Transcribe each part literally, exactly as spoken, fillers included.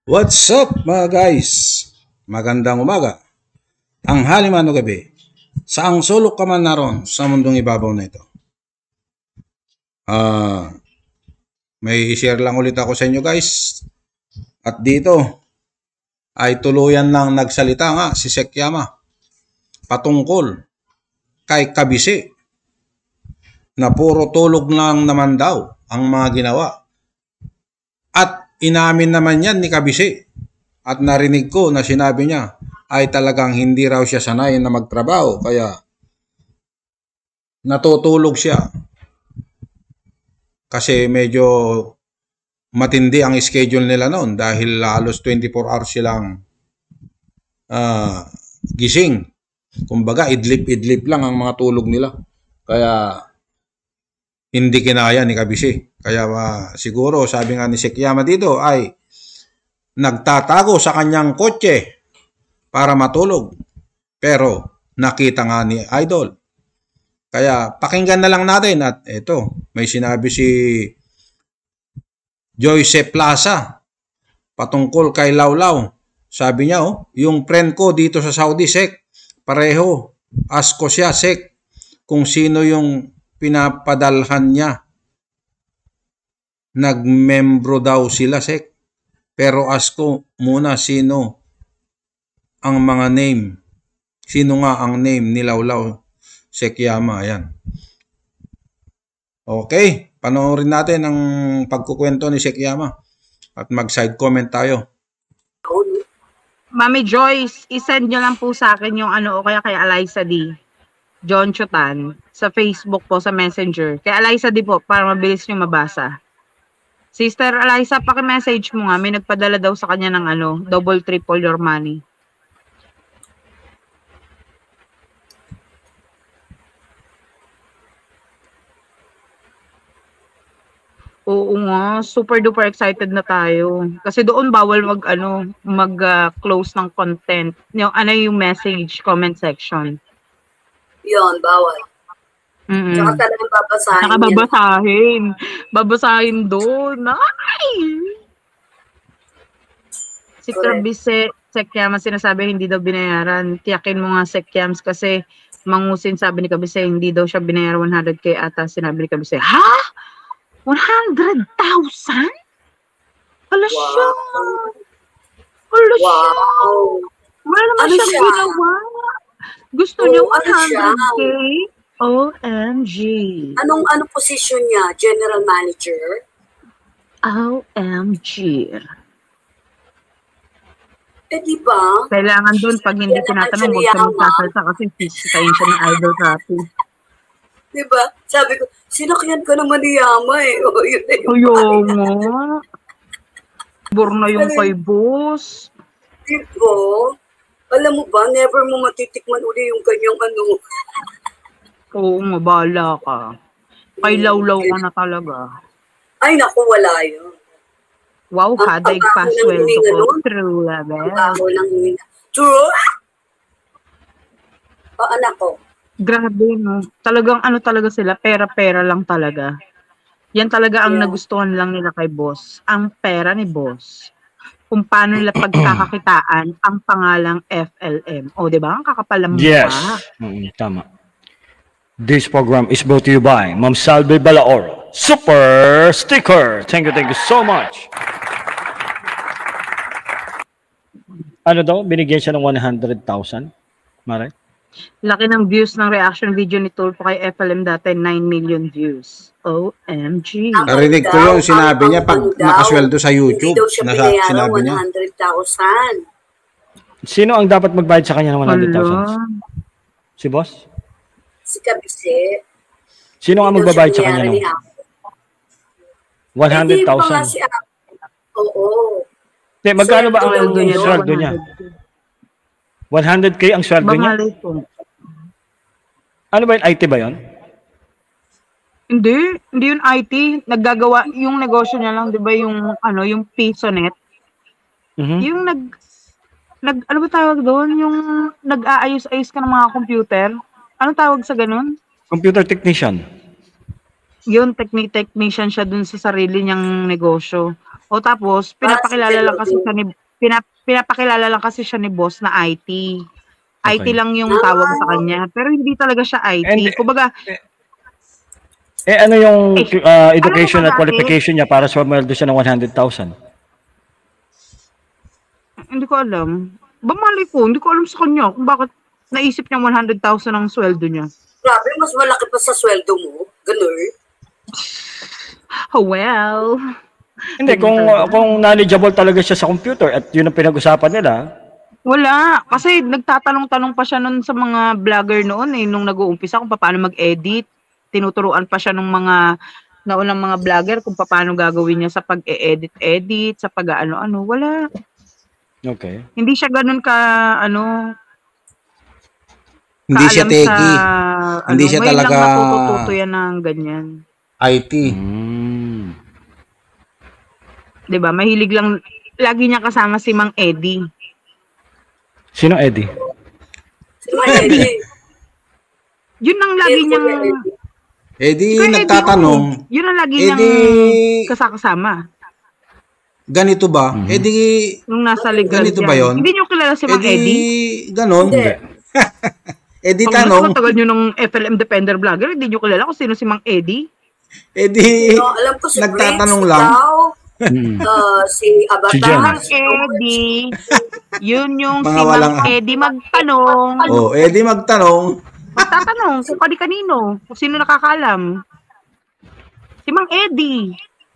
What's up mga guys? Magandang umaga, tanghali man o gabi, saang sulok ka man naroon sa mundong ibabaw na ito. Ah, may i-share lang ulit ako sa inyo guys. At dito ay tuluyan lang nagsalita nga si Sekyama patungkol kay Kabisi na puro tulog lang naman daw ang mga ginawa. At inamin naman yan ni Kabisi. At narinig ko na sinabi niya ay talagang hindi raw siya sanay na magtrabaho kaya natutulog siya. Kasi medyo matindi ang schedule nila noon dahil halos twenty-four hours silang uh, gising. Kumbaga idlip-idlip lang ang mga tulog nila. Kaya hindi kinaya ni Kabisi. Kaya uh, siguro sabi nga ni Sekyama dito ay nagtatago sa kanyang kotse para matulog. Pero nakita nga ni Idol. Kaya pakinggan na lang natin at ito, may sinabi si Joyce Plaza patungkol kay Lawlaw. Sabi niya, oh, yung friend ko dito sa Saudi, Sek, pareho, ask ko siya, Sek, kung sino yung pinapadalhan niya. Nagmembro daw sila, Sek. Pero ask ko muna sino ang mga name. Sino nga ang name ni Lawlaw Sekyama. Ayan. Okay. Panoorin natin ang pagkukwento ni Sekyama. At mag-side comment tayo. Mami Joyce, isend nyo lang po sa akin yung ano o kaya kay Eliza D. John Chutan sa Facebook po, sa Messenger. Kay Eliza D po, para mabilis nyo mabasa. Sister Eliza, paki-message mo nga. May nagpadala daw sa kanya ng ano, double triple your money. Oo nga, super duper excited na tayo. Kasi doon bawal mag ano, mag-close uh, ng content. Yung ano yung message, comment section. Yun, bawal. Mm-mm. Tsaka talagang babasahin. Tsaka babasahin. Babasahin doon. Ay! Si Kabisi, Sekyama sinasabi hindi daw binayaran. Tiyakin mo nga Sekyams kasi mangusin sabi ni Kabisi hindi daw siya binayaran one hundred K ata. Sinabi ni Kabisi, ha? one hundred thousand? Wala wow. siya. Wala wow. siya. Wala naman ano siya ginawa. Gusto oh, niya one hundred K. Ano O M G. Anong ano position niya? General Manager? O M G. Eh, di ba? Kailangan doon, pag hindi tinatanong, huwag ka magsasalsa kasi sisitayin siya ng idol copy. Di ba? Sabi ko, sinakyan ka naman ni Yama eh. O, yun na yung Ayaw mo. Bor na yung kay boss. Di ba? Alam mo ba, never mo matitikman uli yung kanyang ano. Oo, mabala ka. Kay Lawlaw ka na talaga. Ay, naku, wala yun. Wow, haday pa sweldo ko. True, labi. Ako lang hininga. True? O, anak ko. Grabe, no? Talagang ano talaga sila, pera-pera lang talaga. Yan talaga ang yeah. nagustuhan lang nila kay boss. Ang pera ni boss. Kung paano nila pagkakakitaan ang pangalang F L M. O, di ba? Ang kakapalang mukha. Yes. Mm, tama. This program is brought to you by Ma'am Salve Balaoro. Super Sticker. Thank you, thank you so much. Ano daw? Binigyan siya ng one hundred thousand? Maray? Laki ng views ng reaction video ni Tulfo kay F L M dati, nine million views. O M G. Narinig ko yung sinabi niya pag nakasweldo sa YouTube. Hindi daw siya binayaran one hundred thousand. Sino ang dapat magbayad sa kanya ng one hundred thousand? Si boss? Si Kabisi. Sino ang magbabayad sa kanya ng one hundred thousand? Si Oo. Hindi, magkano ba ang sweldo niya? one hundred K ang sweldo niya? Ano ba yun? I T ba yun? Hindi. Hindi yung I T. Naggagawa, yung negosyo niya lang, di ba yung, ano, yung PisoNet? Mm-hmm. Yung nag, nag, ano ba tawag doon? Yung nag-aayos-ayos ka ng mga computer? Anong tawag sa ganun? Computer technician. Yun, techni- technician siya dun sa sarili niyang negosyo. O tapos, pinapakilala lang kasi siya ni, pinap, pinapakilala lang kasi siya ni boss na I T. I T Okay. lang yung tawag sa kanya. Pero hindi talaga siya I T. And- Kumbaga, Eh ano yung Eh, uh, education alam mo at ba dati- qualification niya para sweldo siya ng one hundred thousand? hindi ko alam. Ba malay ko, hindi ko alam sa kanya kung bakit naisip niya one hundred thousand ang sweldo niya. Grabe, mas malaki pa sa sweldo mo. Ganun. Oh, well. Hindi, kung kung knowledgeable talaga siya sa computer at yun ang pinag-usapan nila, Wala. Kasi nagtatanong-tanong pa siya nun sa mga vlogger noon eh, nung nag-uumpisa kung paano mag-edit. Tinuturuan pa siya ng mga naunang mga vlogger kung paano gagawin niya sa pag-e-edit-edit, sa pag-ano-ano. Wala. okay. Hindi siya ganun ka, ano, Hindi siya kaalam techie. sa, Hindi ano, siya ngayon talaga- lang natututo yan ng ganyan. I T. Mm. 'Di ba? Mahilig lang, lagi niya kasama si Mang Eddie. Sino Eddie? Si Mang Eddie. Yun ang lagi Eddie, niyang, Eddie. Eh di Kuya Eddie, nagtatanong, oo. Yun ang lagi eh niyang di kasakasama. ganito ba? Mhm. Eh di, Nung nasa legal Ganito ba yun? Hindi niyo kilala si eh Mang di, Eddie? ganon. Hindi. Eh di Pag tanong, tagal niyo ng F L M Defender vlogger, hindi niyo kilala kung sino si Mang Eddie? eh di, No, alam ko si nagtatanong Briggs, lang. ikaw, Mm. uh, si Si Avatar, Jen. Mang Eddie. Yun yung Mga si walang- Mang Eddie magtanong. Oh, eh di magtanong. Magtatanong kung kani-kanino, kung sino nakakalam. Si Mang Eddie.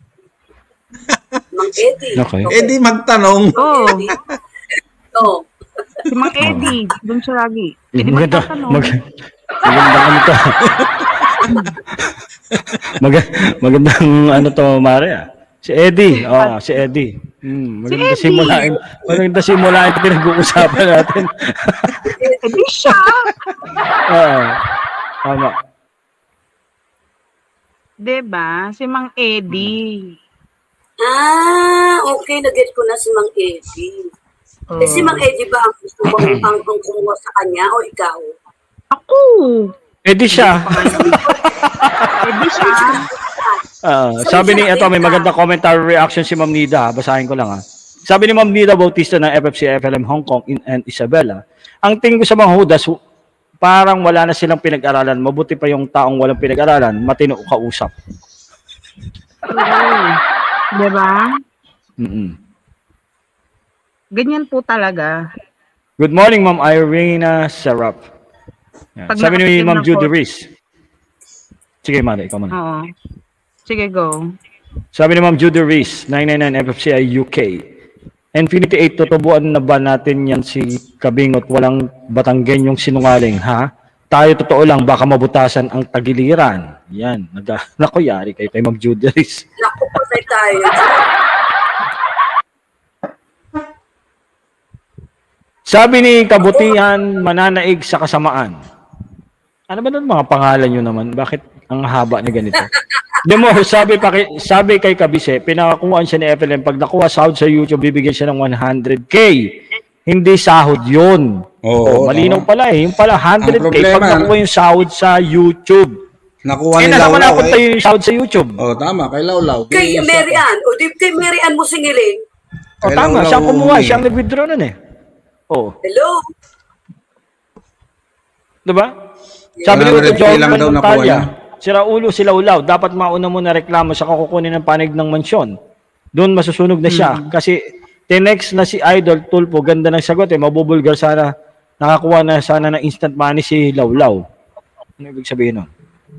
Mang Eddie. Okay. Eh di magtanong. Oo, Oh. si Mang Eddie. Doon siya lagi. Eh, di Maganda, magtatanong. mag, magandang ano to. mag, magandang ano to, Mare ah. Si Eddie, oh, si Eddie. Hmm, maganda Si Eddie. simulain. Maganda simulain ito pinag-uusapan natin. Eh, di siya. Oo. Tama. Diba? Si Mang Eddie. Ah, okay, nag-get ko na si Mang Eddie. Eh, si Mang Eddie ba ang gusto mo ang, ang kumuha sa kanya o ikaw? Ako. Eddie siya. Eh, di siya. Ah, sabi ni, ito may magandang commentary reaction si Ma'am Nida. Basahin ko lang ha. Sabi ni Ma'am Nida Bautista ng F F C F L M Hong Kong in, and Isabela, ang tingin ko sa mga hudas, parang wala na silang pinag-aralan. Mabuti pa yung taong walang pinag-aralan, matino kausap. Diba? Mm-mm. Ganyan po talaga. Good morning, Ma'am Irina Serap. Yan. Pag Sabi ni nakatikim Ma'am ng Judy ko- Rees. Sige, Mari, ikaw muna. Oo. Sige, go. Sabi ni Ma'am Judy Rees, nine nine nine F F C I U K. Infinity eight, tutubuan na ba natin yan si Kabingot? Walang Batanggen yung sinungaling, ha? Tayo totoo lang, baka mabutasan ang tagiliran. Yan. Nag- Naku, yari kayo kay Ma'am Judy Rees. Naku, patay tayo. Sabi ni Kabutihan, mananaig sa kasamaan. Ano ba nun mga pangalan nyo naman? Bakit ang haba na ganito? Di mo, sabi, pa kay, sabi kay Kabise, pinakakuhaan siya ni F L M, pag nakuha sahod sa YouTube, bibigyan siya ng one hundred K. Hindi sahod yun. Oo, Oh, malinaw tama. pala eh. Yung pala, one hundred K, Ang problema, pag nakuha yung sahod sa YouTube. Nakuha Eh, ni nasa Laulaw napunta eh. yung sahod sa YouTube. Oh, tama, kay Laulaw. Kay Kay- Mary Ann, o di kay Mary Ann mo singilin. O, Kay tama, Laulaw siya ang kumuha, eh. siya ang nag-withdraw nun eh. Oh, Hello? diba? Sabi ni one hundred Uto K John lang daw nakuha Montalya, niya. sira ulo sila ulaw, dapat mauna mo na reklamo sa kukunin ng panig ng mansyon. Doon masusunog na siya. Kasi tinext na si Idol Tulpo, ganda ng sagot eh, mabubulgar sana, nakakuha na sana ng instant money si Lawlaw. Ano ibig sabihin nun?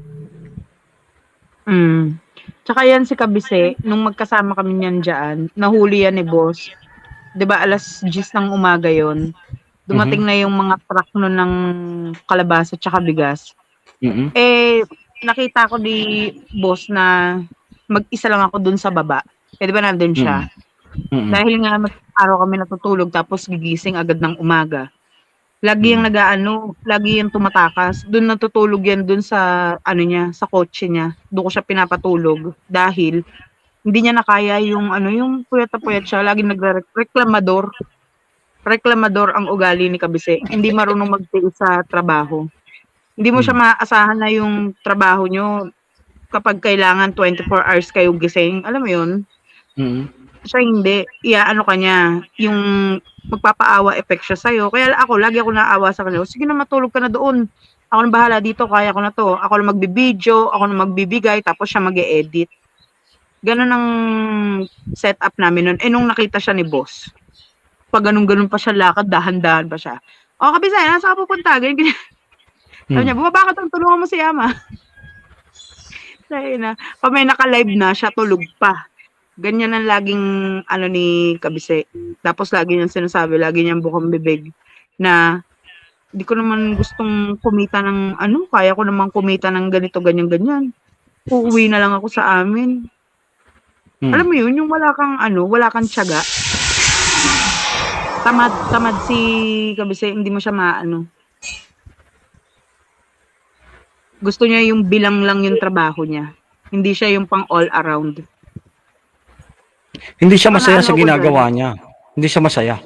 Mm. Tsaka yan si Kabise, nung magkasama kami niyan dyan, nahuli yan ni boss. 'Di ba alas diyes ng umaga yon. Dumating na yung mga truck nun ng kalabasa tsaka bigas. Mm-hmm. Eh, nakita ko di boss na mag-isa lang ako dun sa baba. Eh, di ba nandun siya? Mm-hmm. Dahil nga araw kami natutulog tapos gigising agad ng umaga. Lagi yung nag-aano, lagi yung tumatakas. Doon natutulog yan doon sa ano niya, sa kotse niya. Doon ko siya pinapatulog dahil hindi niya nakaya yung ano, yung puyat na puyat siya, lagi nagreklamador. Reklamador ang ugali ni Kabise. Hindi marunong magtiis sa trabaho. Hindi mo siya maasahan na yung trabaho nyo kapag kailangan twenty-four hours kayo gising. Alam mo yun? Mm-hmm. siya hindi. Iya, ano kanya, yung magpapaawa effect siya sa'yo. Kaya ako, lagi ako naawa sa kanya. Sige na, matulog ka na doon. Ako na bahala dito, kaya ko na to. Ako na magbibideo, ako na magbibigay, tapos siya mag-e-edit. Ganun ang setup namin nun. Eh, nung nakita siya ni boss, pag ganun-ganun pa siya lakad, dahan-dahan pa siya. O, Kabisay, nasa ka pupunta? Ganyan, ganyan. Sabi niya, bumaba ka doon, tulungan mo si Ama. Sabi na, pag may naka-live na, siya tulog pa. Ganyan ang laging ano ni Kabise. Tapos lagi niyang sinasabi, lagi niyang bukang bibig na hindi ko naman gustong kumita ng ano, kaya ko naman kumita ng ganito, ganyan, ganyan. Uuwi na lang ako sa amin. Hmm. Alam mo yun, yung wala kang ano, wala kang tiyaga. Tamad, tamad si Kabise, hindi mo siya maano. Gusto niya yung bilang lang yung trabaho niya. Hindi siya yung pang all around. Hindi siya masaya sa ginagawa niya. Hindi siya masaya.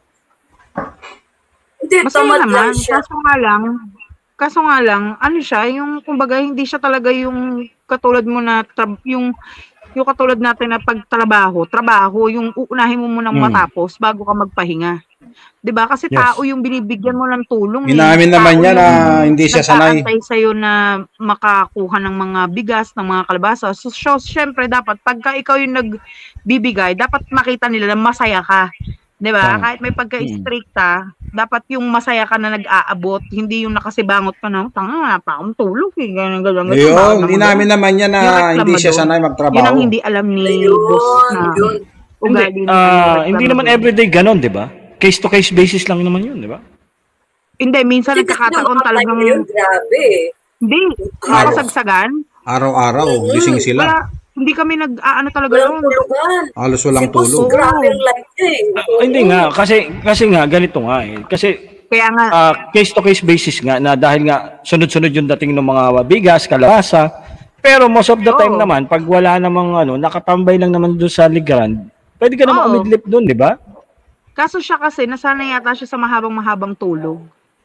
Hindi, Masaya tamad lang naman, siya. kaso nga lang, kaso nga lang, ano siya, yung kumbaga hindi siya talaga yung katulad mo na, tra- yung, yung katulad natin na pagtrabaho, trabaho, yung uunahin mo munang Hmm. matapos bago ka magpahinga. 'Di ba? Kasi Yes. tao yung binibigyan mo ng tulong. eh. Inamin naman Tao niya na yung hindi siya sanay. nag-aantay sa'yo na makakuha ng mga bigas, ng mga kalabasa. So, so syempre, dapat, pagka ikaw yung nagbibigay, dapat makita nila na masaya ka. 'Di ba? Tama. Kahit may pagka-stricta, dapat yung masaya ka na nag-aabot, hindi yung nakasibangot ka na, tanga nga pa akong tulog eh, ganyan, ganyan, ganyan. Ayun, Bakit naman inamin ganun? naman niya na Yung hindi siya reklamador, sanay Yun ang magtrabaho. hindi alam ni Ayun, boss na yun. Hindi, ugali ni ah, ano, hindi naman reklamador. everyday ganon, di ba? Case to case basis lang naman yun, di ba? Hindi, minsan Hindi kasi yung nagkakataon mga talagang, time na yun, grabe. hindi, Araw. nakasagsagan. Araw-araw, gising sila. Wala, hindi kami nag-aano talaga Walang noon. tulugan. Halos walang Si boss, tulog. grabe ang life niya eh. Ah, hindi nga, kasi kasi nga ganito nga eh. Kasi Kaya nga, ah, case to case basis nga na dahil nga sunod-sunod yung dating ng mga bigas, kalabasa. Pero most of the time Oo. naman, pag wala namang ano, nakatambay lang naman doon sa ligaran, pwede ka naman Oo. umidlip doon, di ba? kaso siya kasi, nasanay yata siya sa mahabang-mahabang tulog.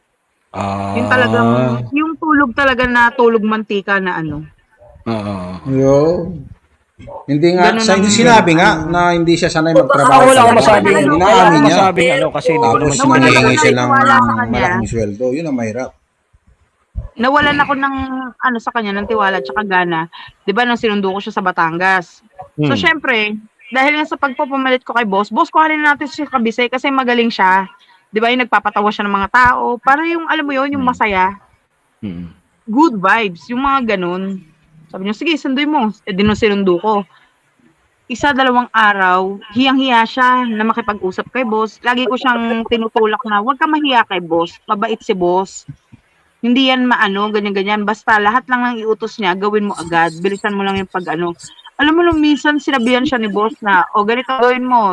Ah. Yung talagang, yung tulog talaga na tulog mantika na ano. Oo. Yun. Hindi nga, Ganun sa, ang- sinabi nga na hindi siya sanay O, baka magtrabaho. wala akong talaga. masabing, Ano, wala Inaamin akong niya. masabing ano kasi hindi ko Tapos naman Nawala sinabi. nangihingi siya ng Wala sa kanya. malaking sweldo. Yun ang mahirap. Nawalan ako ng ano sa kanya, ng tiwala at saka gana. 'Di ba nung sinundo ko siya sa Batangas. So Hmm. syempre, dahil nga sa pagpapumalit ko kay boss, boss kuhanin natin si Kabisay kasi magaling siya. 'Di ba yung nagpapatawa siya ng mga tao, para yung alam mo yon, yung masaya, Hmm. good vibes, yung mga ganun. Sabi niya, sige, sunduin mo. Eh, di nung sinundo ko. Isa, dalawang araw, hiyang-hiya siya na makipag-usap kay boss. Lagi ko siyang tinutulak na, huwag ka mahiya kay boss. Mabait si boss. Hindi yan maano, ganyan-ganyan. Basta lahat lang ng iutos niya, gawin mo agad. Bilisan mo lang yung pag-ano. Alam mo nung minsan, sinabihan siya ni boss na, o ganito gawin mo.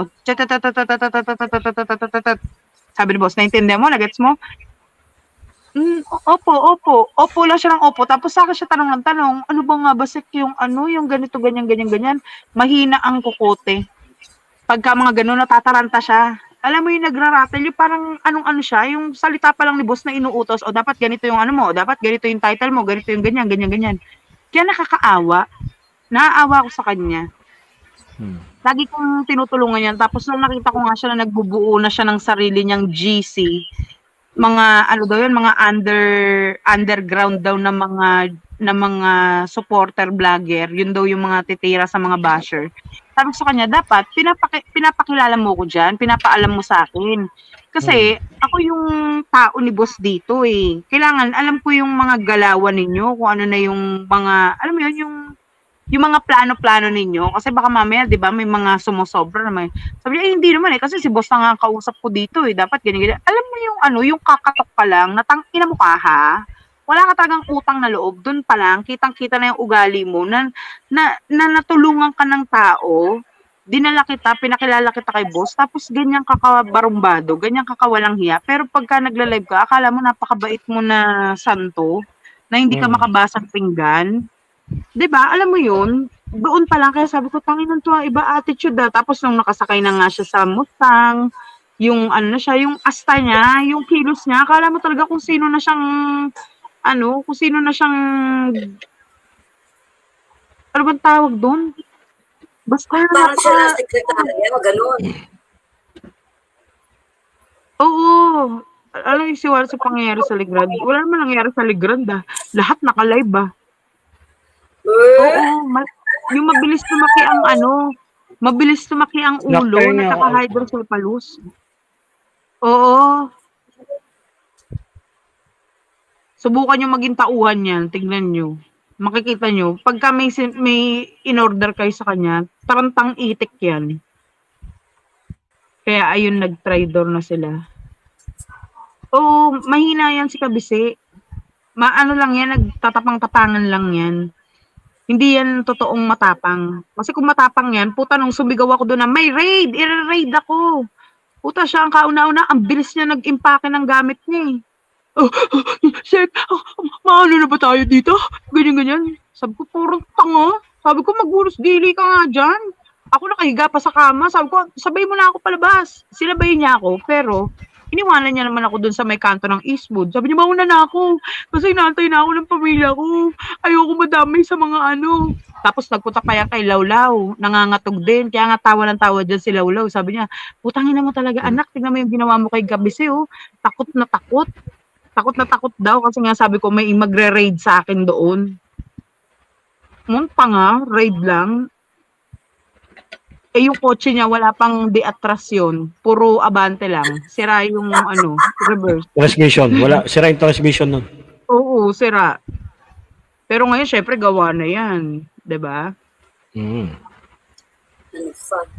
Sabi ni boss, naintindihan mo? Nagets mo? Mm, opo, opo. Opo lang siya ng opo. Tapos sa akin siya tanong ng tanong, ano ba nga ba sek yung ano, yung ganito, ganyan, ganyan, ganyan. Mahina ang kukote. Pagka mga gano'n, natataranta siya. Alam mo yung nagraratel, yung parang anong-ano siya, yung salita pa lang ni boss na inuutos, o dapat ganito yung ano mo, o dapat ganito yung title mo, ganito yung ganyan, ganyan, ganyan. Kaya nakakaawa. Naaawa ko sa kanya. Hmm. Lagi kong tinutulungan yan. Tapos nung nakita ko nga siya na nagbubuo na siya ng sarili niyang G C, mga ano daw yun, mga under underground daw na mga na mga supporter vlogger, yun daw yung mga titira sa mga basher. Sabi ko sa kanya, dapat pinapaki, pinapakilala mo ko diyan, pinapaalam mo sa akin. Kasi ako yung tao ni boss dito eh. Kailangan alam ko yung mga galawan ninyo, kung ano na yung mga, alam mo yun, yung yung mga plano-plano ninyo, kasi baka mamaya, di ba, may mga sumusobra naman. Sabi niya, eh, hindi naman eh, kasi si boss na nga ang kausap ko dito eh, dapat ganyan, ganyan. Alam mo yung ano, yung kakatok pa lang, natang ina mo ka ha, wala ka tagang utang na loob, dun pa lang, kitang-kita na yung ugali mo, na, na, na natulungan ka ng tao, dinala kita, pinakilala kita kay boss, tapos ganyan kakabarumbado, ganyan kakawalang hiya, pero pagka nagla-live ka, akala mo napakabait mo na santo, na hindi ka Mm. makabasag pinggan. 'Di ba? Alam mo 'yun? Doon pa lang kaya sabi ko, tanginan to, ang iba attitude ah. Tapos nung nakasakay na nga siya sa Mustang, yung ano na siya, yung asta niya, yung kilos niya, akala mo talaga kung sino na siyang ano, kung sino na siyang ano bang tawag doon? Basta Parang siya na napaka... sekretarya, gano'n. Oo. Ano yung siwala sa pangyayari sa Legrand? Wala naman nangyayari sa Legrand ah. Lahat naka-live ah. Eh, Oo. Ma- yung mabilis lumaki ang ano, mabilis lumaki ang ulo, Nakahinga ako. nagkaka-hydrocephalus. Oo. Subukan nyo maging tauhan yan. Tignan nyo. Makikita nyo. Pagka may, sin- may in-order kayo sa kanya, tarantang itik yan. Kaya ayun, nag-try door na sila. Oo, mahina yan si Kabise. Maano lang yan, nagtatapang-tapangan lang yan. Hindi yan totoong matapang. Kasi kung matapang yan, puta nung sumigaw ako doon na may raid, i-raid ako. Puta siya ang kauna-una, ang bilis niya nag-impake ng gamit niya eh. Oh, Sek, oh, maano na ba tayo dito? Ganyan-ganyan. Sabi ko, puro tanga. Sabi ko, magburos dili ka nga dyan. Ako nakahiga pa sa kama. Sabi ko, sabay mo na ako palabas. Sinabay niya ako, pero iniwanan niya naman ako dun sa may kanto ng Eastwood. Sabi niya, mauna na ako. Kasi inaantay na ako ng pamilya ko. Ayoko madamay sa mga ano. Tapos nagpunta pa yan kay Lawlaw. Nangangatog din. Kaya nga tawa ng tawa dyan si Lawlaw. Sabi niya, putangin na mo talaga anak. Tingnan mo yung ginawa mo kay Gabise. Oh. Takot na takot. Takot na takot daw. Kasi nga sabi ko, may magre-raid sa akin doon. Munta nga, raid lang. Eh, yung kotse niya, wala pang deatrasyon. Puro abante lang. Sira yung, ano, reverse. Transmission. Wala. Sira yung transmission nun. Oo, sira. Pero ngayon, syempre, gawa na yan. 'Di ba? Mm. Ano fun.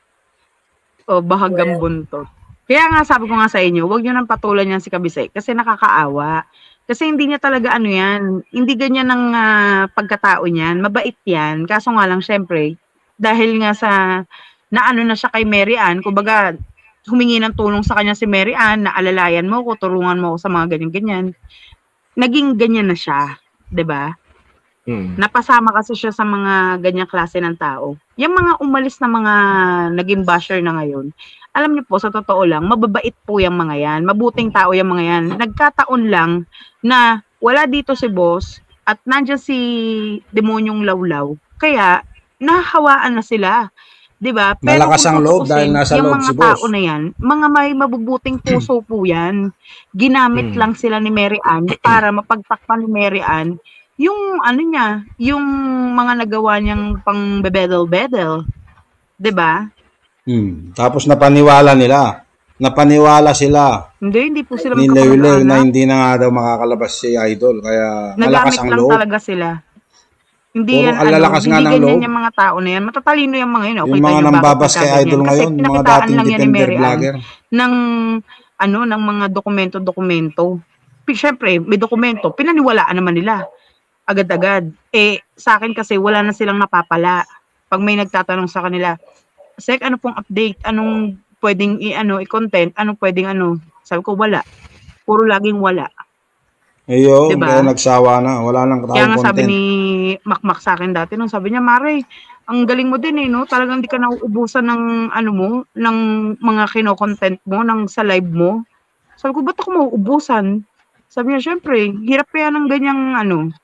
O, bahagang buntot. Kaya nga, sabi ko nga sa inyo, huwag nyo nang patulan yan si Kabise. Kasi nakakaawa. Kasi hindi niya talaga ano yan. Hindi ganyan ang ah, pagkatao niyan. Mabait yan. Kaso nga lang, syempre, dahil nga sa naano na siya kay Mary Ann, kumbaga humingi ng tulong sa kanya si Mary Ann, na alalayan mo ko, tulungan mo ko sa mga ganyan-ganyan. Naging ganyan na siya, 'di ba? Mm. Napasama kasi siya sa mga ganyang klase ng tao. Yung mga umalis na mga naging basher na ngayon, alam niyo po, sa totoo lang, mababait po yung mga yan. Mabuting tao yung mga yan. Nagkataon lang na wala dito si boss at nandiyan si demonyong Lawlaw. Kaya, nahahawaan na sila. 'Di ba? Pero Malakas kung ang loob dahil tutuusin, nasa yung loob mga si tao boss. na yan, mga may mabubuting puso po yan. Ginamit Mm. lang sila ni Mary Ann para mapagtakpan ni Mary Ann yung ano niya, yung mga nagawa niyang pang bebedel-bedel. 'Di ba? Hmm. Tapos napaniwala nila. Napaniwala sila Hindi, hindi po sila ni Leo na magkamag-anak. hindi na nga daw makakalabas si Idol. Kaya malakas Nagamit ang lang loob. talaga sila. Hindi Puro yan ang ano, lalakas nga hindi ng ganyan loob. yung mga tao na yan. Matatalino yung mga yun. Yung Okay, mga tayo bakit nambabas kay nagkaganyan. Idol Kasi ngayon, mga pinakitaan dating lang yan ni defender Mary Ann vlogger. ng ano, ng mga dokumento-dokumento. Pi- Syempre, may dokumento, pinaniwalaan naman nila agad-agad. Eh, sa akin kasi wala na silang napapala. Pag may nagtatanong sa kanila, Sek, ano pong update? Anong pwedeng i-ano, i-content? Anong pwedeng ano? Sabi ko, wala. Puro laging wala. Ayun, Diba? kaya nagsawa na. Wala nang Kaya tayong nga sabi content. ni Makmak sa akin dati nung sabi niya, Mare, ang galing mo din eh, no? Talagang di ka nauubusan ng ano mo, ng mga kino-content mo, ng sa live mo. Sabi ko, ba't ako mauubusan? Sabi niya, syempre, hirap kaya ng ganyang ano,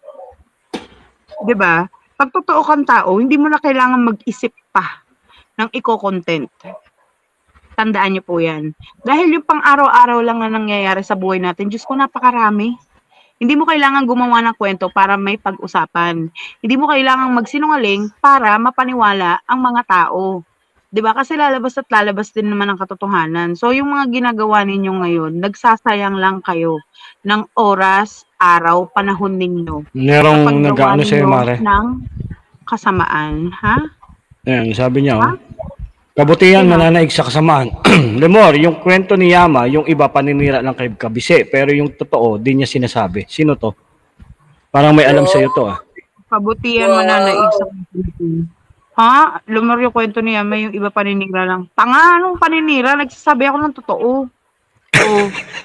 'di ba? Pag totoo kang tao, hindi mo na kailangan mag-isip pa ng iko-content. Tandaan niyo po 'yan. Dahil yung pang araw-araw lang na nangyayari sa buhay natin, Diyos ko, napakarami. Hindi mo kailangan gumawa ng kwento para may pag-usapan. Hindi mo kailangang magsinungaling para mapaniwala ang mga tao. 'Di ba? Kasi lalabas at lalabas din naman ang katotohanan. So yung mga ginagawa ninyo ngayon, nagsasayang lang kayo ng oras, araw, panahon ninyo sa Merong paggawa nag-ano sa'yo, ninyo Mare. ng kasamaan, ha? Ayan, sabi niya, Ha? oh. Kabutihan Sino? mananaig sa kasamaan. Lemor, yung kwento ni Yama, yung iba paninira lang kay Kabise, pero yung totoo, di niya sinasabi. Sino to? Parang may alam sa'yo to, ah. Kabutihan Wow. mananaig sa kasamaan. Ha? Lumar yung kwento niya, may yung iba paninira lang. Tanga, anong paninira? Nagsasabi ako ng totoo. Oo.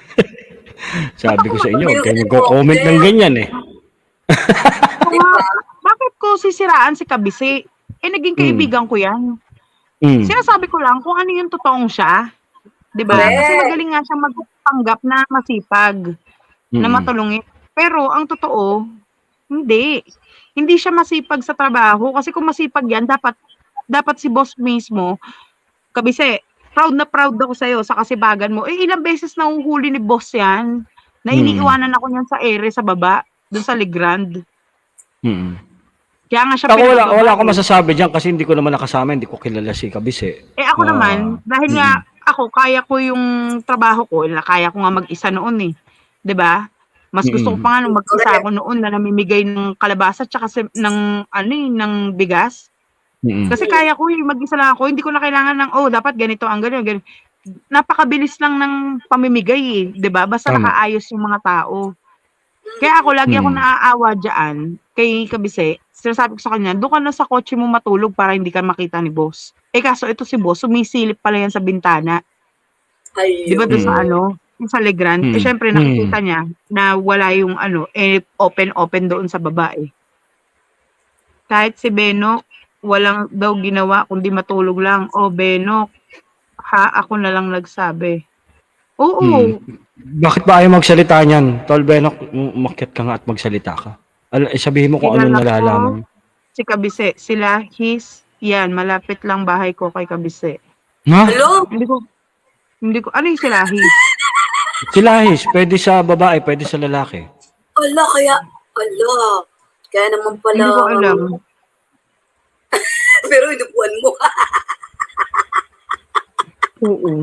Sabi ko sa inyo, huwag kayo magko-comment ng ganyan, eh. Tanga, bakit ko sisiraan si Kabise? Eh, naging kaibigan ko yan. Mm. Sinasabi ko lang kung ano yung totoong siya. 'Di ba? Correct. Kasi magaling nga siya magpanggap na masipag, na Mm. matulungin. Pero ang totoo, hindi. Hindi siya masipag sa trabaho kasi kung masipag yan, dapat dapat si boss mismo, Kabise, proud na proud ako sa'yo sa kasipagan mo. Eh, ilang beses nahuhuli ni boss yan, na Hmm. iniiwanan ako niyan sa ere, sa baba, dun sa Legrand. Mm. Kaya nga siya Ako wala, pinababa wala akong eh. masasabi diyan kasi hindi ko naman nakasama, hindi ko kilala si Kabise. Eh ako Ah, naman, dahil nga ako, kaya ko yung trabaho ko, na kaya ko nga mag-isa noon eh. 'Di ba? Mas gusto ko Mm. pa nga nung mag-isa ako noon na namimigay ng kalabasa tsaka si- ng ano eh, ng bigas. Mm. Kasi kaya ko eh, mag-isa lang ako, hindi ko na kailangan ng oh, dapat ganito ang ganito, ganito. Napakabilis lang ng pamimigay eh, 'di ba? Basta Tama. nakaayos yung mga tao. Kaya ako lagi ako Mm. naaawa diyan kay Kabise. Sinasabi ko sa kanya, doon ka na sa kotse mo matulog para hindi ka makita ni boss. Eh kaso ito si boss, sumisilip pala yan sa bintana. Di ba doon Ayun. sa Mm. ano, yung sa Legrand? Mm. Eh syempre nakikita niya na wala yung ano, eh open-open doon sa baba eh. Kahit si Beno, walang daw ginawa kundi matulog lang. O Beno, ha, ako na lang nagsabi. Oo, Mm. Bakit ba ayaw magsalita niyan? Tol Benok, umakyat ka nga at magsalita ka. Al eh, sabihin mo kung ano kilala ko nalalaman mo. si Kabise, sila, his, yan, malapit lang bahay ko kay Kabise. Ha? Hello? Hindi ko, hindi ko, ano yung sila, his? Silahis, pwede sa babae, pwede sa lalaki. Ala, kaya, ala. Kaya naman pala. Hindi ko alam. Pero inupuan mo. Oo.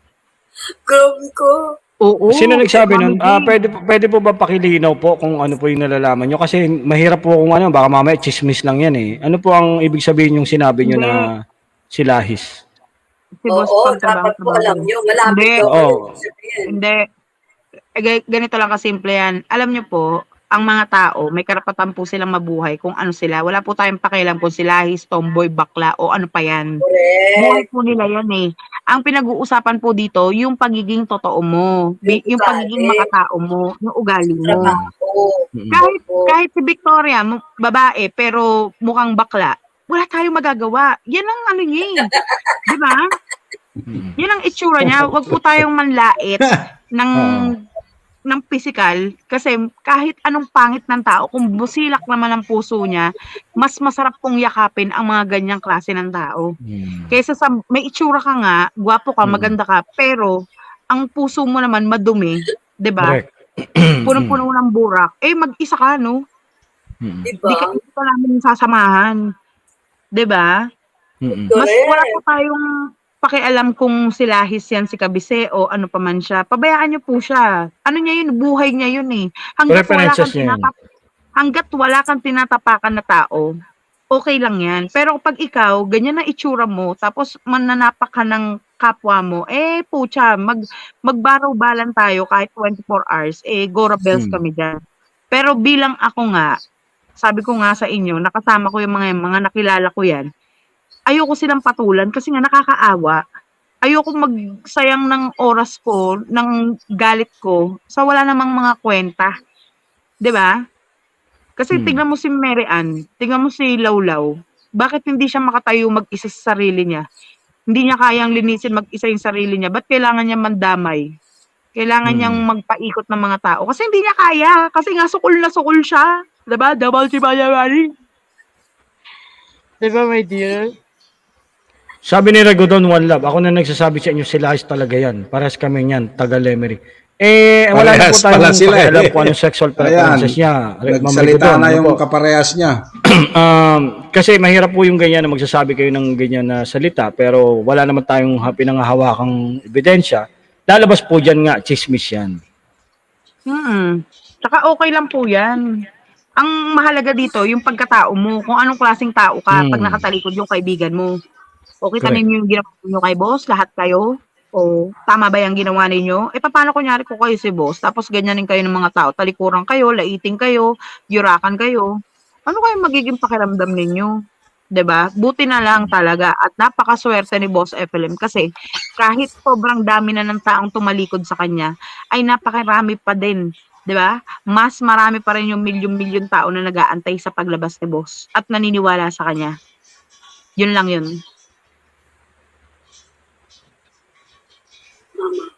Grabe ko. Oo. Sino nagsabi Kami nun? din. Ah, pwede, po- pwede po ba pakilinaw po kung ano po yung nalalaman nyo? Kasi mahirap po kung ano, baka mamaya chismis lang yan eh. Ano po ang ibig sabihin yung sinabi nyo Hindi. na silahis? Si boss Oo, pagtrabaho dapat po alam nyo. Malapit Hindi. daw. Oo. Ano sabihin? Hindi. Eh, ga- ganito lang kasimple yan. Alam nyo po, ang mga tao, may karapatan po silang mabuhay kung ano sila. Wala po tayong pakialam kung sila his, tomboy, bakla, o ano pa yan. Buhay Correct. po nila yan eh. Ang pinag-uusapan po dito, yung pagiging totoo mo. Bi- Yung Yung pagiging ugali. makatao mo. Yung ugali mo. Trabaho. Mm. Kahit, Opo. kahit si Victoria, mu- babae, pero mukhang bakla, wala tayong magagawa. Yan ang ano niya eh. Di ba? Mm. Yan ang itsura niya. Huwag po tayong manlait ng ng physical kasi kahit anong pangit ng tao, kung busilak naman ang puso niya, mas masarap pong yakapin ang mga ganyang klase ng tao. Mm. Kaysa sa may itsura ka nga, gwapo ka, Mm. maganda ka, pero ang puso mo naman madumi, 'di ba? Correct. Punong-puno ng burak. Eh mag-isa ka, no? Mm. Diba? Di ka, hindi ka namin sasamahan. 'Di ba? Mm. Mas Correct. wala pa tayong pakialam kung silahis yan si Kabise o ano pa man siya. Pabayaan niyo po siya. Ano niya yun? Buhay niya yun eh. Hanggat wala Preferences kang, niya yun. tinatap- hanggat wala kang tinatapakan na tao, okay lang yan. Pero pag ikaw, ganyan na itsura mo, tapos mananapak ka ng kapwa mo, eh pucha, mag, magbaraw-balan tayo kahit twenty-four hours, eh Gora Bells Hmm. kami dyan. Pero bilang ako nga, sabi ko nga sa inyo, nakasama ko yung mga, mga nakilala ko yan, ayoko silang patulan kasi nga nakakaawa. Ayoko magsayang ng oras ko, ng galit ko, sa wala namang mga kwenta. 'Di ba? Kasi Hmm. tingnan mo si Mary Ann, tingnan mo si Lawlaw. Bakit hindi siya makatayo mag-isa sa sarili niya? Hindi niya kayang linisin mag-isa yung sarili niya. Ba't kailangan niya mandamay? Kailangan Hmm. niyang magpaikot ng mga tao. Kasi hindi niya kaya. Kasi nga sukul na sukul siya. 'Di ba? Double si Bayamari. 'Di ba, my dear? Sabi ni Regodon One Love, ako na nagsasabi sa inyo, silahis talaga yan. Parehas kami yan, taga Lemery. Eh, wala na po Parehas pala tayong sila eh. pakialam kung anong sexual preferences Ayan. niya. Re- Ma'am Nagsalita Regodon, na ano yung po? kaparehas niya. um, kasi mahirap po yung ganyan na magsasabi kayo ng ganyan na salita, pero wala naman tayong ha- pinangahawakang ebidensya. Lalabas po dyan nga, chismis yan. Hmm. Tsaka okay lang po yan. Ang mahalaga dito, yung pagkatao mo, kung anong klaseng tao ka Hmm. pag nakatalikod yung kaibigan mo. O kita Correct. ninyo yung ginawa ninyo kay boss, lahat kayo? O tama ba yung ginawa ninyo? Eh paano kunyari ko kayo si boss, tapos ganyanin kayo ng mga tao, talikuran kayo, laiting kayo, yurakan kayo. Ano kayong magiging pakiramdam ninyo? 'Di ba? Buti na lang talaga at napakaswerte ni Boss F L M kasi kahit sobrang dami na ng taong tumalikod sa kanya, ay napakarami pa din, 'di ba? Mas marami pa rin yung milyon-milyon tao na nag-aantay sa paglabas ni Boss at naniniwala sa kanya. Yun lang yun. Mama.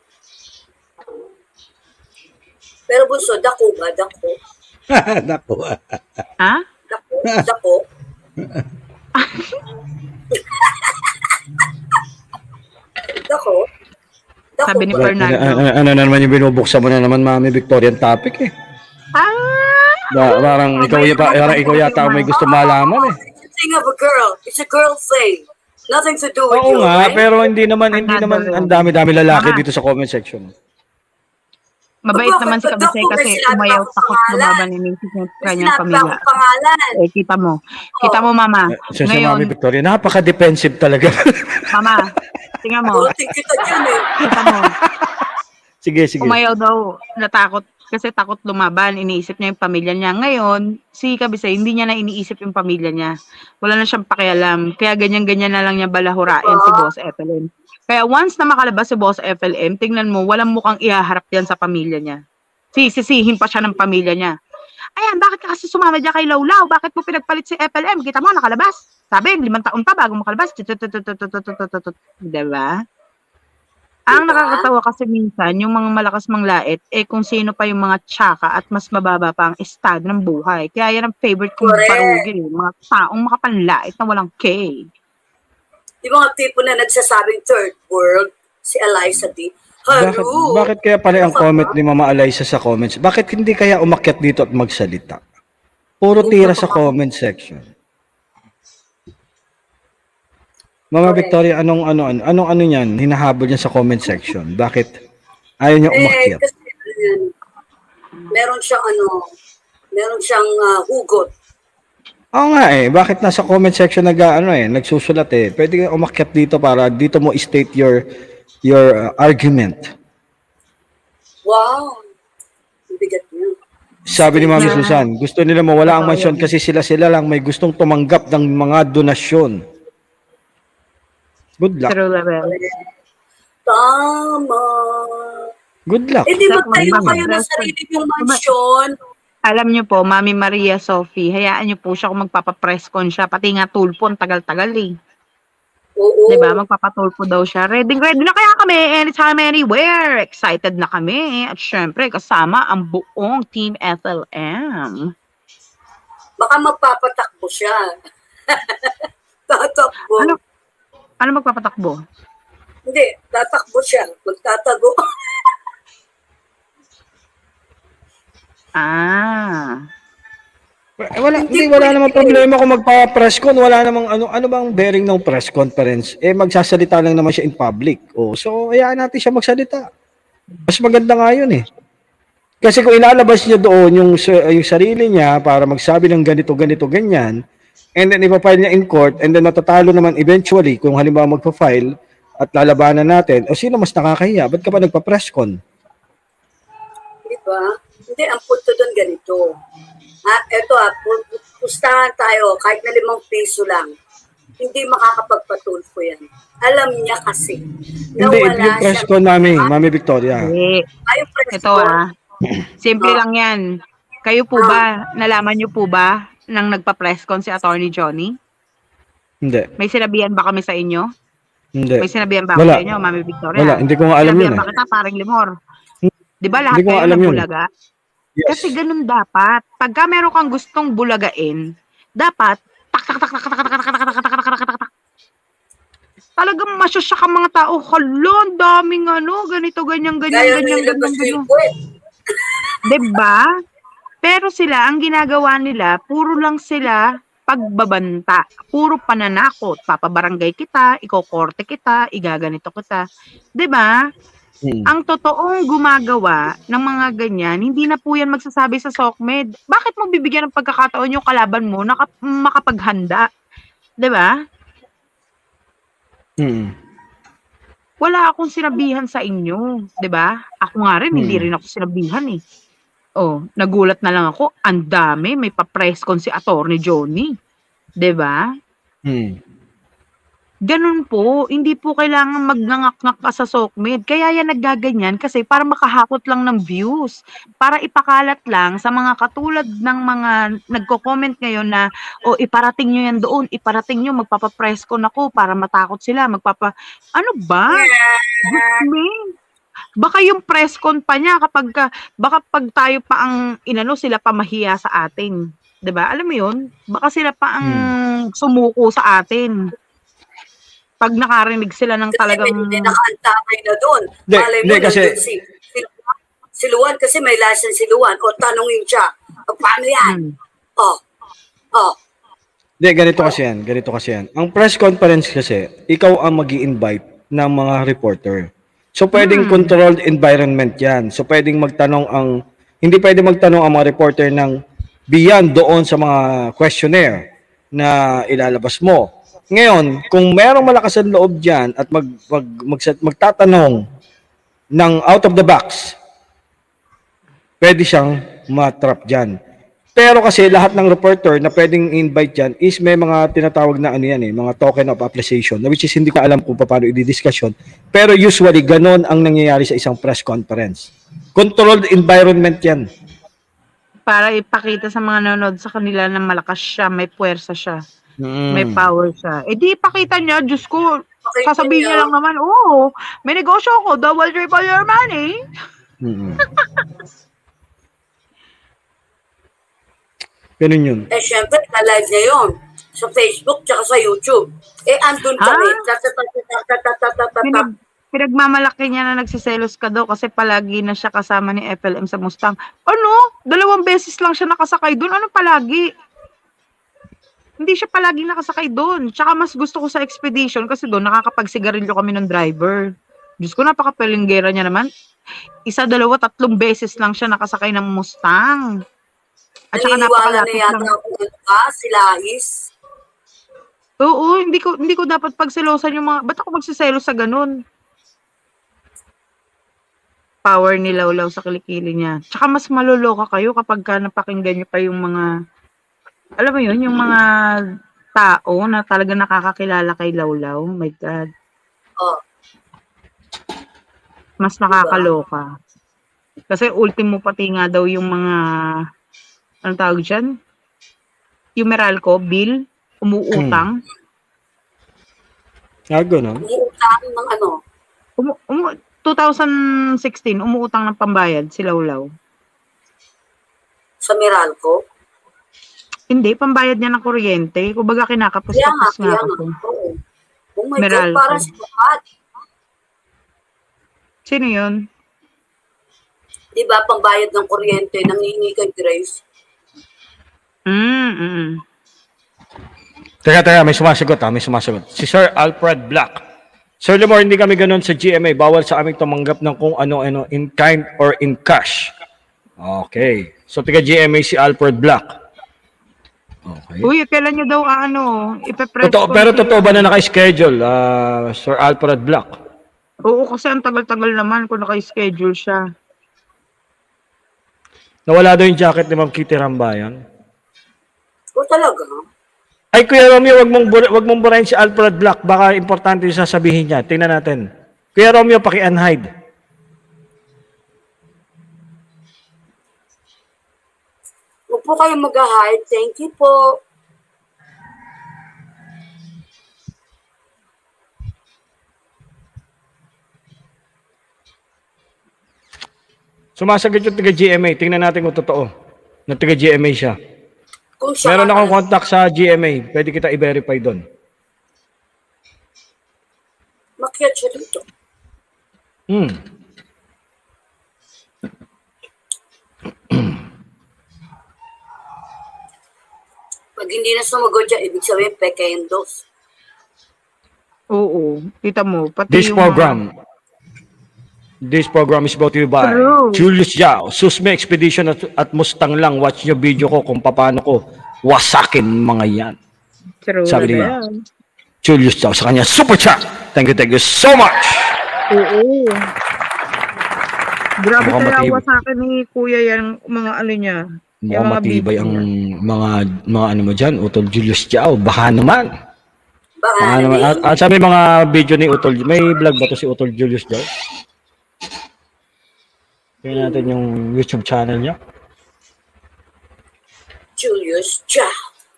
Pero bunso, dako ba? Dako? Naku. Ha? Dako? Dako? Dako. Dako Sabi ni ba? Fernando. Ano, ano, ano naman yung binubuksan mo na naman, Mami Victorian topic eh. Ah! Ba, parang ikaw, y- parang ikaw yata may gusto malaman eh. It's a thing of a girl. It's a girl thing. Nothing to do with Oo you, nga, right? pero hindi naman, hindi Fernando naman rin. ang dami-dami lalaki Mama. dito sa comment section. Mabait Bakit naman si ba, Dok, Kabisay kung may kasi sinabi umayaw akong takot pangalan? lumaban inisip niya May kanyang sinabi ba pamilya. akong pangalan? Eh, kita mo. Kita mo, mama. Eh, So, si Ngayon, Mami Victoria, napaka-defensive talaga. mama, tingnan mo. Tulting kita dyan eh. Kita mo. sige, sige. Umayaw daw, natakot. Kasi takot lumaban, iniisip niya yung pamilya niya. Ngayon, si Kabisay, hindi niya na iniisip yung pamilya niya. Wala na siyang pakialam. Kaya ganyan-ganyan na lang niya balahurain si Boss F L M. Kaya once na makalabas si Boss F L M, tingnan mo, walang mukhang ihaharap yan sa pamilya niya. Sisisihin pa siya ng pamilya niya. Ayan, bakit ka kasi sumama dyan kay Lawlaw? Bakit mo pinagpalit si F L M? Kita mo, nakalabas. Sabi, limang taon pa bago makalabas. Diba? Ang nakakatawa kasi minsan, yung mga malakas manglait, eh kung sino pa yung mga tsaka at mas mababa pa ang estado ng buhay. Kaya yan ang favorite kong Correct. barugin. Eh. Mga taong makapanlait na walang K. Yung mga tipo na nagsasabing third world, si Eliza D. Bakit, Hello! bakit kaya pala ang comment ni Mama Alaysa sa comments? Bakit hindi kaya umakyat dito at magsalita? Puro tira sa comment section. Mama Correct. Victoria, anong ano ano anong ano niyan? Hinahabol niya sa comment section. Bakit ayaw niya Eh, umakyat? kasi yan, meron siyang ano, meron siyang ah, hugot. Oo nga eh, bakit nasa comment section nag ano eh, nagsusulat eh. Pwede ka umakyat dito para dito mo state your your uh, argument. Wow! Ang bigat niya. Sabi ni Mami Na- Susan, gusto nila mawala ang mansyon kasi sila-sila lang may gustong tumanggap ng mga donasyon. Good luck. True level. Tama! Good luck. Eh, di Sir, magtayo ma'am, kayo ng ma'am. sarili yung mansyon. Alam niyo po, Mami Maria Sophie, hayaan niyo po siya kung magpapapress con siya. Pati nga tulpo, ang tagal-tagal eh. Oo. Diba? Magpapatulpo daw siya. Ready, ready na kaya kami anytime, anywhere. Excited na kami. At syempre, kasama ang buong Team F L M. Baka magpapatakbo siya. Tatakbo. Ano? Ano magpapatakbo? Hindi, tatakbo siya. Magtatago. Ah. Eh, wala, hindi, wala namang problema kung magpa-press con. Wala namang ano, ano bang bearing ng press conference? Eh, magsasalita lang naman siya in public. Oh, so, hayaan natin siya magsalita. Mas maganda nga yun eh. Kasi kung ilalabas niya doon yung, sa- yung sarili niya para magsabi ng ganito, ganito, ganyan, and then ipapile niya in court, and then matatalo naman eventually kung halimbawa magpa-file at lalabanan natin, o sino mas nakakahiya? Ba't ka pa nagpa-press con? Di ba? Hindi, ang punto doon ganito. Ha, eto ha, pu- pu- pustahan tayo kahit na limang piso lang. Hindi makakapagpatulpo yan. Alam niya kasi na Hindi, wala yung press siyang- con, Mami, Mami Victoria. Eh, Ay, yung press ito con. ah. Simple lang yan. Kayo po ba, nalaman niyo po ba nang nagpa-press con si Attorney Johnny? Hindi, May sinabihan ba kami sa inyo? hindi. May sinabihan ba ako Wala. sa inyo, Mami Victoria? Wala, hindi ko nga alam yun Sinabihan ba eh. kita, paring Limor? Di ba lahat Hindi ko kayo alam yun. nabulaga? Yes. Kasi ganun dapat. Pagka meron kang gustong bulagain, dapat tak tak tak tak tak tak tak tak tak tak tak tak tak tak. Talagang masyasya ka mga tao. Hala, ang daming ano, ganito, ganyan, ganyan, Gaya ganyan, nila ganyan, gusto ganyan. yung puwet. Diba? Pero sila, ang ginagawa nila, puro lang sila pagbabanta. Puro pananakot. Papabarangay kita, ikokorte kita, igaganito kita. Diba? Hmm. Ang totoong gumagawa ng mga ganyan, hindi na po yan magsasabi sa SOCMED. Bakit mo bibigyan ng pagkakataon yung kalaban mo na kap- makapaghanda? Diba? Hmm. Wala akong sinabihan sa inyo. Diba? Ako nga rin, hindi Hmm. rin ako sinabihan eh. Oh, nagulat na lang ako. Ang dami, may pa-press con si Attorney Johnny. 'Di ba? Hmm. Ganun po, hindi po kailangan magnangak-ngak ka sa SOCMED. Kaya yan naggaganyan kasi para makahakot lang ng views. Para ipakalat lang sa mga katulad ng mga nagko-comment ngayon na o iparating nyo yan doon, iparating nyo, magpapapress con ako para matakot sila. Magpapa... Ano ba? Diyos me. Baka yung press con pa niya kapag ka, baka pag tayo pa ang inano sila pa mahiya sa atin. 'Di ba? Alam mo 'yun? Baka sila pa ang sumuko sa atin. Pag nakarinig sila ng Kasi talagang... may, may nakaantabay na doon. Hindi, Malay mo, hindi, kasi- nandun si, si, si Luan, kasi may license si Luan. O, tanungin siya, o, paano yan? Hmm. Oh, oh, Hindi, ganito kasi yan. Ganito kasi yan. Ang press conference kasi, ikaw ang mag invite ng mga reporter. So, pwedeng Hmm. controlled environment yan. So, pwedeng magtanong ang, hindi pwedeng magtanong ang mga reporter ng beyond doon sa mga questionnaire na ilalabas mo. Ngayon, kung merong malakas ang loob dyan at mag, mag, mag, magtatanong ng out of the box, pwede siyang matrap dyan. Pero kasi lahat ng reporter na pwedeng invite dyan is may mga tinatawag na ano yan eh, mga token of appreciation, which is hindi ko alam kung paano i-discussion. Pero usually, ganon ang nangyayari sa isang press conference. Controlled environment yan. Para ipakita sa mga nanonood sa kanila na malakas siya, may puwersa siya, Mm. may power siya. Eh di ipakita niya, Diyos ko, Pakita sasabihin niya niya. lang naman, oo, may negosyo ako, double triple your money. Mm. Ganun yun. eh, syempre, na-live niya yun. Sa Facebook, tsaka sa YouTube. Eh, andun kami. Ah. Tatatatatatatatata. Pinag, pinagmamalaki niya na nagsiselos ka daw kasi palagi na siya kasama ni F L M sa Mustang. Ano? Dalawang beses lang siya nakasakay doon. Ano palagi? Hindi siya palagi nakasakay doon. Tsaka mas gusto ko sa expedition kasi doon nakakapagsigarilyo kami ng driver. Diyos ko, napaka-pelinggera niya naman. Isa, dalawa, tatlong beses lang siya nakasakay ng Mustang. At saka Naniniwala na napakalapit yata lang. ako ano ka, sila is. Oo, hindi ko hindi ko dapat pagselosan yung mga, ba't ako magsiselos sa ganun? Power ni Lawlaw sa kilikili niya. Tsaka mas maloloka kayo kapag ka napakinggan niyo pa yung mga, alam mo yun, yung mga tao na talaga nakakakilala kay Lawlaw. Oh my God. Oh, Mas nakakaloka. Kasi ultimo pati nga daw yung mga, ano tawag dyan? Yung Meralco, bill, umuutang. Ah, ganun. umuutang ng ano. Umu, umu, twenty sixteen, umuutang ng pambayad si Lawlaw. Sa Meralco. Hindi, pambayad niya ng kuryente. Kumbaga Kaya nga, kinakapos-tapos nga kaya ako. nga. Oo. Oh my Meralco. God, parang si Bakat. Sino yun? Di ba, pangbayad ng kuryente, nangingi kay Grace. Mm, mm. Teka, teka, may sumasagot ha, may sumasagot. Si Sir Alfred Black. Sir Lemore, hindi kami ganun sa G M A. Bawal sa aming tumanggap ng kung ano-ano in kind or in cash. Okay. So, tiga G M A si Alfred Black. Okay. Uy, kailan niyo daw ah, ano, ipe-press Totoo, con pero si- totoo ba na naka-schedule, ah, Sir Alfred Black? Oo, kasi ang tagal-tagal naman kung naka-schedule siya. Nawala daw yung jacket ni Ma'am Kitty Rambayan. O talaga? Ay, Kuya Romeo, wag mong, bur- wag mong burahin si Alfred Black. Baka importante yung sasabihin niya. Tingnan natin. Kuya Romeo, paki-unhide. Huwag po kayo mag-hide. Thank you po. Sumasagot yung taga G M A. Tingnan natin kung totoo. Na taga G M A siya. Kung siya Meron nga- akong contact sa G M A. Pwede kita i-verify doon. Makiat siya dito. Hmm. Pag hindi na sumagot siya, ibig sabihin, pekendos. Oo, kita mo. Pati This yung mga- program. This program is brought to you by True. Julius Jao, Susme Expedition at, at Mustang lang. Watch nyo video ko kung paano ko wasakin mga yan. True Sabi na niya. yan. Julius Jao sa kanya super chat. Thank you, thank you so much. Oo. Grabe Mukhang kaya matibay. sa akin ni Kuya yan, mga ano niya. Mukhang yung mga matibay video ang niya. mga mga ano mo dyan, Utol Julius Jao. Baka naman. Baka Baka naman. At, at sabi mga video ni Utol, may vlog ba to si Utol Julius Jao? Tingnan natin yung YouTube channel niya. Julius Jao.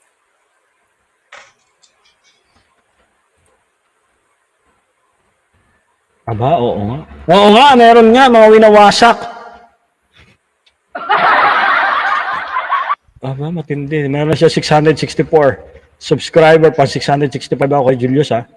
Aba, oo nga. Oo nga, meron nga, mga winawasak. Aba, matindi. Meron siya six hundred sixty-four subscriber pa six hundred sixty-five ako kay Julius, ha.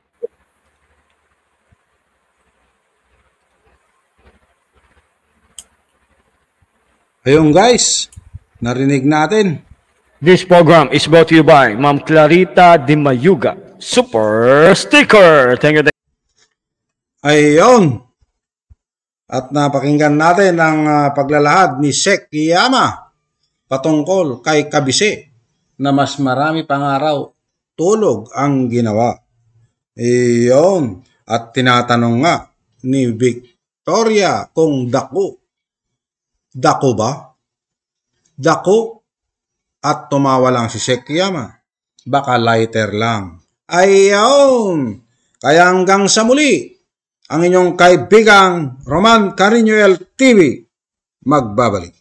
Ayun guys, narinig natin. This program is brought to you by Ma'am Clarita Di Mayuga, Super Sticker. Thank you. Ayun. At napakinggan natin ang uh, paglalahad ni Sek Yama patungkol kay Kabise na mas marami pang araw tulog ang ginawa. Ayun. At tinatanong nga ni Victoria kung dako. Dako ba? Dako? At tumawa lang si Sek Yama. Baka lighter lang. Ayun! Kaya hanggang sa muli, ang inyong kaibigang Roman Cariñuel T V magbabalik.